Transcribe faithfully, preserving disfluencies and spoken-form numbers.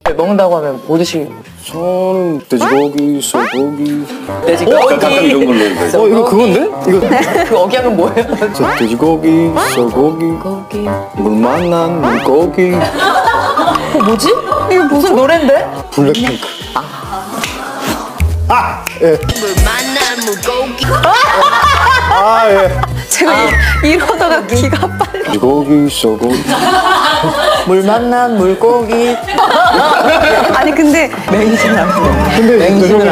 먹는다고 하면 뭐 드시? 저는 돼지고기, 소고기. 돼지고기. 어, 약간 이런 걸로. 어, 이거 그건데? 이거. 그 억양은 뭐예요? 저 돼지고기, 소고기, 고기. 물 만난 물고기. 어, 뭐지? 이거 무슨 노래인데? 블랙핑크. 아! 예. 아, 예. 제가 아. 이러다가 기가 빨려. 돼지고기, 소고기. 물 만난 물고기. 아니 근데 맹신 남편. 근데 맹신을